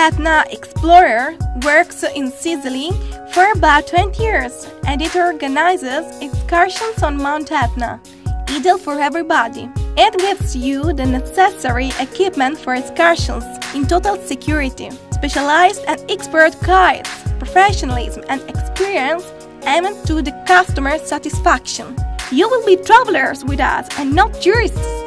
Etna Explorer works in Sicily for about 20 years and it organizes excursions on Mount Etna, ideal for everybody. It gives you the necessary equipment for excursions in total security, specialized and expert guides, professionalism and experience aimed to the customer satisfaction. You will be travelers with us and not tourists.